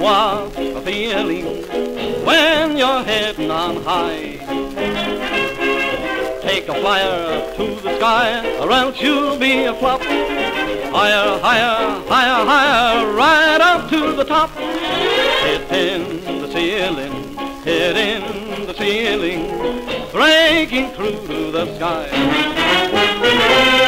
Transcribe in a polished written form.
what a feeling when you're heading on high. Take a flyer to the sky, or else you'll be a flop. Higher, higher, higher, higher, right up to the top. Hittin the ceiling, hittin the ceiling, breaking through to the sky.